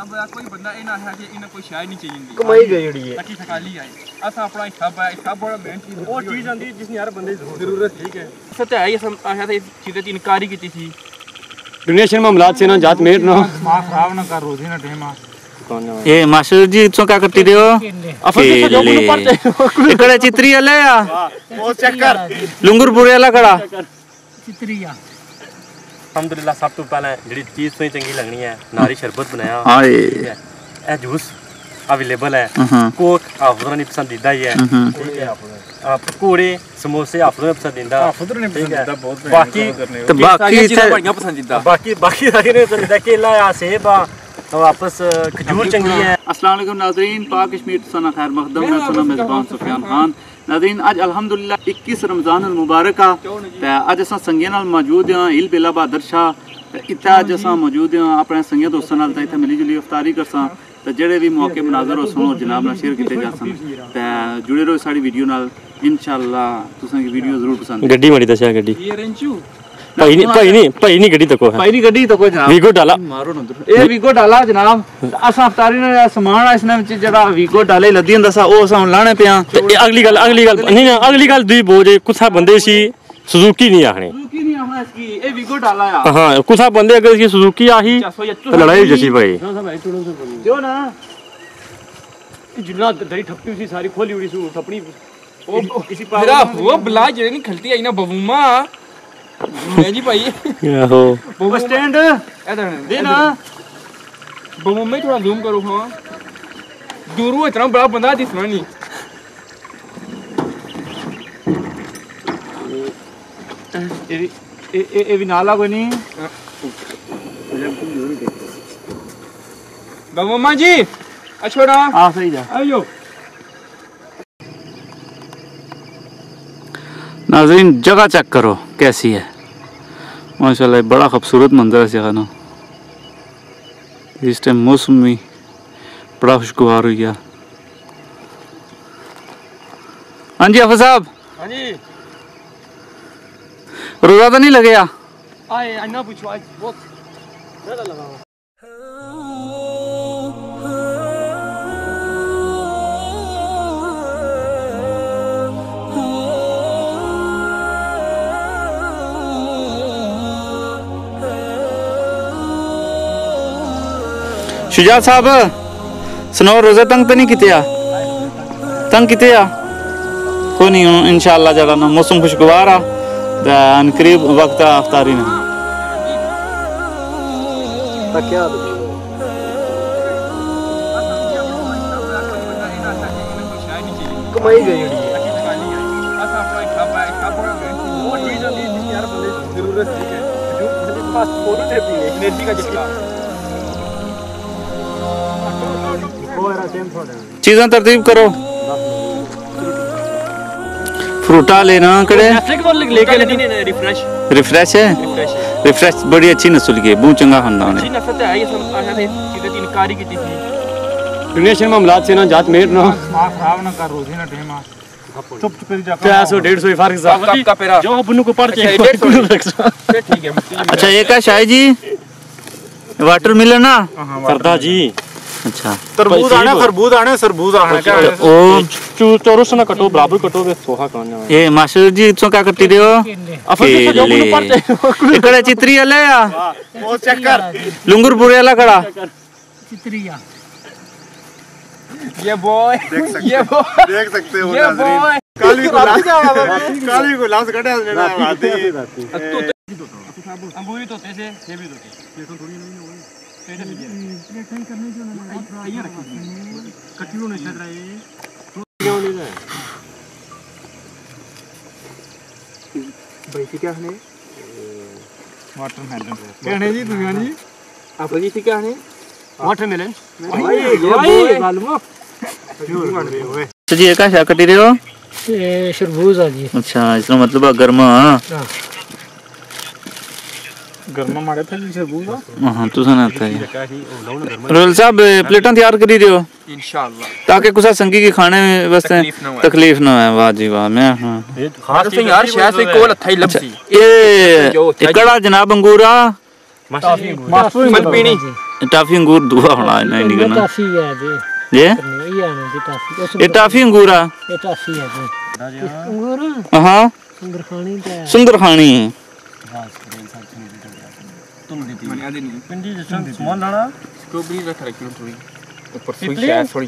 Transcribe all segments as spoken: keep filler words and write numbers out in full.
अब कोई बंदा ए ना है कि इन्हें कोई शायद नहीं चाहिए कमाई गई जड़ी है ताकि थकाली आए असा अपना हिसाब है हिसाब बड़ा मेहनत वो चीज आंदी जिसने यार बंदे जरूरत ठीक है सत्य है ये सब आया था चीजें इनकारी की थी दुनिया से मामलात से ना जात मेर ना दिमाग खराब ना कर रोजी ना टेमा ए मास्टर जी तो क्या करती रहे हो इकड़े चित्री आले या वो चेक कर लुंगरपुरे वाला कड़ा चित्रिया अल्हम्दुलिल्लाह सब तो पहले जड़ी चीज तो चंगी लगनी है नारी शरबत बनाया हां ए जूस अवेलेबल है कोक आपको नहीं पसंदीदा ही है ठीक है आप पकौड़े समोसे आपको नहीं पसंदीदा आपको नहीं पसंदीदा बहुत बाकी तो बाकी चीजें बढ़िया पसंदीदा बाकी बाकी सारी नहीं पसंदीदा केला या सेब तो वापस खजूर चंगी है। अस्सलाम वालेकुम नाज़रीन पाक कश्मीर सना खैर मकदम मैं सुना मेज़बान सुफियान खान नाज़रीन आज अल्हम्दुलिल्लाह इक्कीस रमज़ान अल मुबारक ते अज असां संगियां नाल मौजूद हां हिल बेला बहादुर शाह इत्थे अज असां मौजूद हां अपने संगियां दोस्तां नाल इत्थे मिली जुली इफ्तारी करसां ते जेड़े भी मौके मनाज़र हो सुनो जनाब नाल शेयर कीते जासन ते जुड़े रहो साडी वीडियो नाल इंशाअल्लाह तुसां की वीडियो जरूर पसंद गड्डी माड़ी दस्या गड्डी ये रेंचू भाई नहीं भाई नहीं भाई नहीं गड्डी तको है भाई नहीं गड्डी तको जनाब वीगो डाला मारो ना ए वीगो डाला जनाब असां इफ्तारी ने सामान इसने विच जेड़ा वीगो डाले लदी हुंदा सा ओ असां लाने पिया ते अगली गल अगली गल नहीं ना अगली गल दुई बोझ कुछ बंदे सी सुजुकी नहीं आखने सुजुकी नहीं आखना इसकी ए वीगो डाला या हां कुछ बंदे अगर इसकी सुजुकी आही तो लड़ाई जैसी भाई जो ना जिन्ना दरी ठप्पी सी सारी खोली उड़ी सु अपनी ओ किसी पास मेरा वो बला जे नहीं खलती आई ना बबूमा मैं जी भाई आहो बस स्टैंड इधर दे ना बबूमा में थोड़ा जूम करो हां दूर इतना बड़ा बंदा दिसना नहीं ए ए ए भी नाला कोई नहीं बबूमा जी छोड़ा हां सही जा आयो नाज़रीन जगह चेक करो कैसी है माशाल्लाह बड़ा खूबसूरत मंजर है खाना इस टाइम मौसम भी बड़ा खुशगवार हो गया। हाँ जी आफा साहब हाँ जी रोजा तो नहीं लगे या आए अन्ना पूछो आज बहुत ज़्यादा लगा हुआ शुजा साहब सुनो रोजा तंग तो नहीं किते तंग किते कोई नहीं इंशाअल्लाह जरा ना मौसम खुशगवार आ करीब वक्त अफ्तारी ने कमाई गई जड़ी है असा अपना हिसाब है हिसाब बड़ा मेहनत वो चीज आंदी जिसने यार बंदे जरूरत ठीक है जो मेरे पास फोटोथेरेपी है एनर्जी का झटका चीज़ें तरतीब करो फ्रूटा लेना कड़े लेके रिफ्रेश रिफ्रेश है रिफ्रेश बड़ी अच्छी नस्ल की बहुत चंगा खाना है इनकारी की थी दुनिया से मामलात से ना जात मेर ना दिमाग खराब ना कर रोजी ना टेमा चुप चुप जा क्या सौ डेढ़ सौ फर्क कब का पेरा जो अपनों को पड़ चाहिए ठीक है अच्छा ये क्या शाही जी वाटरमेलन ना सरदा जी अच्छा तरबूज आने खरबूज आने सरबूज आने क्या ओ चौरस ना कटो बराबर कटो वे सोहा खाने ए मास्टर जी तो क्या करती रहे हो इकड़े चित्री आले या वो चेक कर लुंगरपुरे वाला कड़ा चित्रिया ये बॉय ये बॉय देख सकते हो नाज़रीन काली को काली को लाश कटे लेना आती अंगूरी तो ऐसे ये भी तो ये तो थोड़ी नहीं होगी पेटे से ये कहीं करने जो ना ये रखी कटियो नहीं छत रहे क्यों ले जाए भाई क्या है वाटरमेलन कहने जी दुनिया जी आप जी क्या है वाटरमेलन भाई मालूम अच्छा जी क्या क्या कटी रहे हो ये शरबूज है जी अच्छा इसका मतलब गर्मा गर्मा मारे थे शरबूज हां तो सुना था रोल साहब प्लेटां तैयार करी रहे हो इंशाअल्लाह ताकि कुछ संगी के खाने में वास्ते तकलीफ ना है वाह जी वाह मैं हां खास से यार शायद से कोल थई लपसी ये एकड़ा जनाब अंगूरा मास्टर मनपीनी टाफी अंगूर दुआ होना है नहीं निकलना टाफी है जी ये ये आने दी टाफी ये टाफी अंगूर है ये टाफी है जी अंगूर हाँ सुंदर खानी ते सुंदर खानी पिंडी जिसमें सामान लाना स्ट्रॉबेरी रख रखी हूं थोड़ी ऊपर से शायद थोड़ी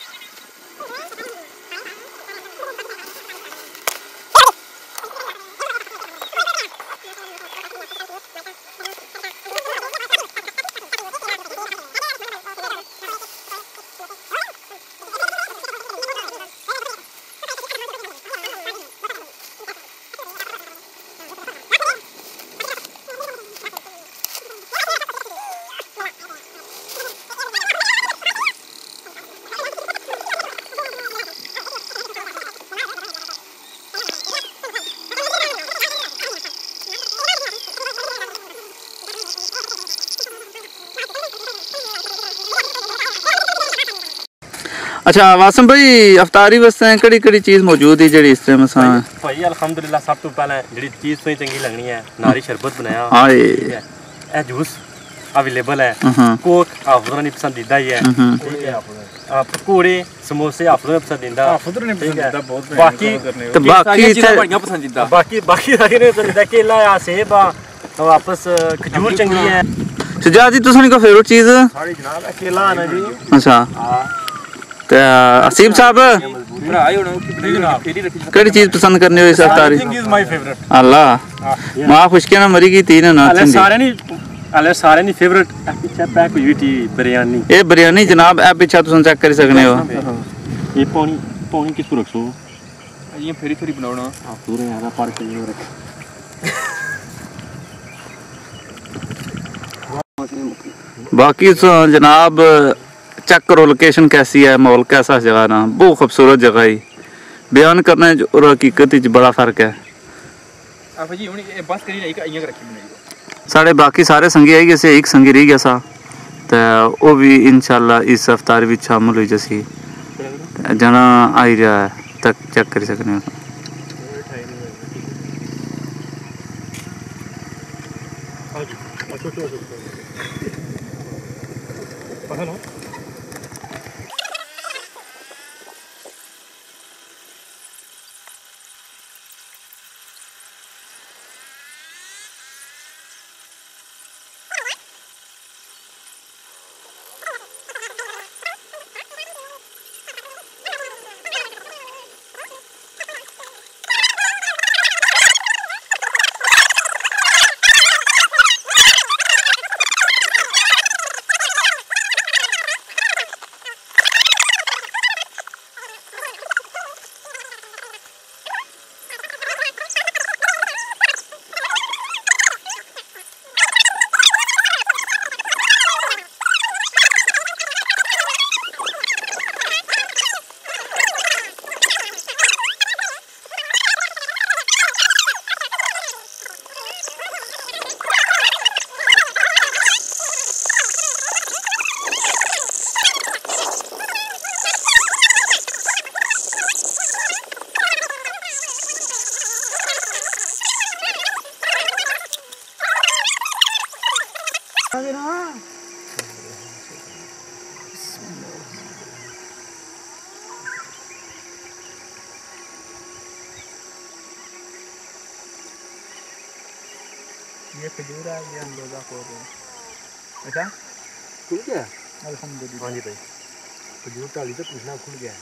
अच्छा वासम भाई अफ्तारी वास्ते कड़ी कड़ी चीज मौजूद है जेडी इस टाइम असा भाई अल्हम्दुलिल्लाह सब तो पहले जेडी चीज तो चंगी लगनी है नारी शरबत बनाया हाय ए जूस अवेलेबल है कोक आपको नहीं पसंदीदा ही है ठीक है आप पकोड़े समोसे आपको नहीं पसंदीदा आपको नहीं पसंदीदा बहुत बाकी तो बाकी चीजें बढ़िया पसंदीदा बाकी बाकी सारे ने पसंदीदा केला या सेब और वापस खजूर चंगी है सजाद जी तुसानी को फेवरेट चीज सारी जनाब केला है ना जी अच्छा हां तो असीम साहब कड़ी चीज पसंद करने हो इस अफ्तारी माय फेवरेट अल्लाह मां खुशके ना मरी गई तीन ना अले सारे नहीं अले सारे नहीं फेवरेट पीछे पैक हुई थी बिरयानी ये बिरयानी जनाब ए पीछे तुम चेक कर सकने हो ये पानी पानी किस पर रखो ये फेरी फेरी बनाना हां पूरे आधा पार के लिए रख बाकी तो जनाब चेक करो लोकेशन कैसी है माहौल कैसा है जगह ना बहुत खूबसूरत जगह है बयान करना और हकीकत च बड़ा फर्क है आप जी हुन बस करी नहीं आइयां रखी बनाई साढ़े बाकी सारे संगी आई गए एक संगी रह गया सा तो वो भी इंशाल्लाह इस अफ्तार भी शामिल हुई जैसी जना आई रहा है तक चेक कर सकने हो ये खजूर है ये अंदोजा हो गया अच्छा खुल गया अल्हम्दुलिल्लाह हां जी भाई खजूर टाली से पूछना खुल गया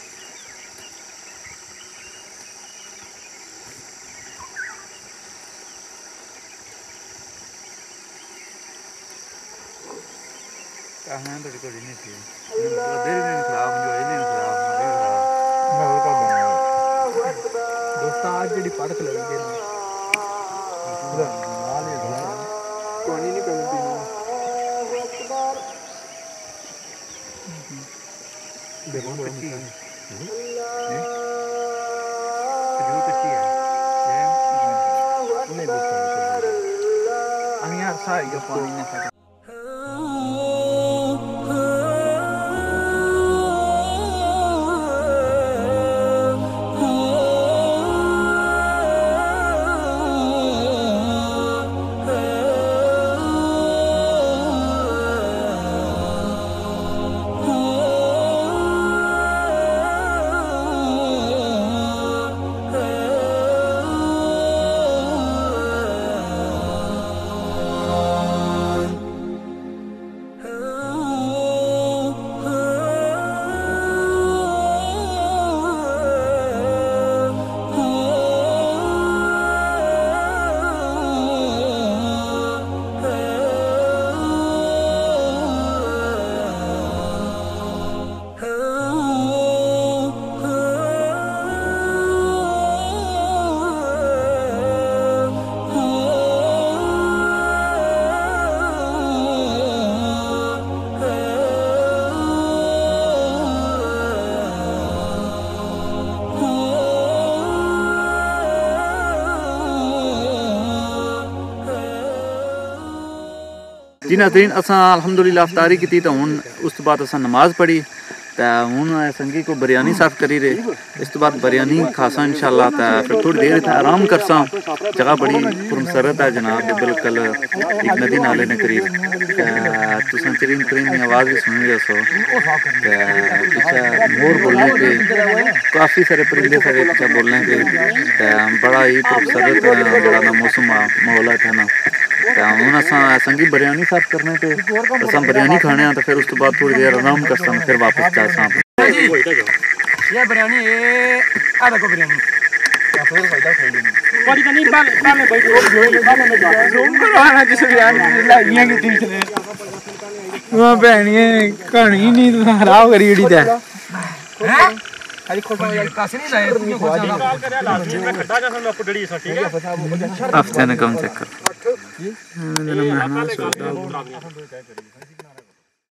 कहां तो थोड़ी नहीं थी देर नहीं खराब जो है नहीं खराब मैं और का बना दोस्त आज जेडी पड़क लगी गई पूरा माल है पानी नहीं कम पीना देखो कच्ची है खजूर कच्ची है ये उन्हें भी हम यार सारी पानी नहीं जी नाज़रीन असां अल्हम्दुलिल्लाह अफ्तारी की तो हुन उस तो बाद असां नमाज पढ़ी तो हुन संगी को बिरयानी सर्व करी रहे इस तो बाद बिरयानी खासा इंशाल्लाह तो फिर थोड़ी देर इतना आराम करसा जगह बड़ी पुरमसरत है जनाब बिल्कुल एक नदी नाले ने करीब तुम चरीन तरीन की आवाज़ भी सुन रहे सो पीछे मोर बोलने पे काफ़ी सारे परिंदे सारे पीछे बोलने पे बड़ा ही पुरमसरत बड़ा ना मौसम माहौल है ना तो हूँ अस संगी बिरयानी सर्व करने पे अस बिरयानी खाने तो फिर उस तो बाद थोड़ी देर आराम कर फिर वापस जा सा ये बिरयानी ये आ देखो बिरयानी कहानी नहीं खराब करी हफ्ते ने कम चेक कर